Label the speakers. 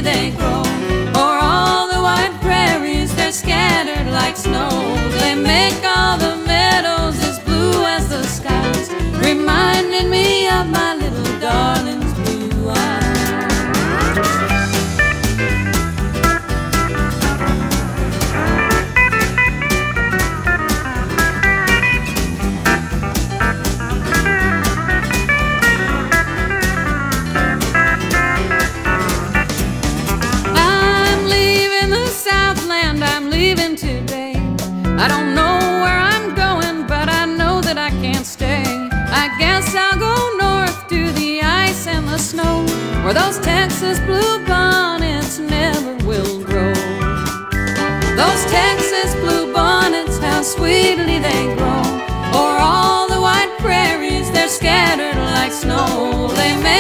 Speaker 1: they grow. O'er all the wide prairies they're scattered like snow. They make all the meadows as blue as the skies, reminding me of my little darling's blue eyes. I'm leaving today. I don't know where I'm going, but I know that I can't stay. I guess I'll go north to the ice and the snow, where those Texas bluebonnets never will grow. Those Texas bluebonnets, how sweetly they grow. O'er all the wide prairies they're scattered like snow. They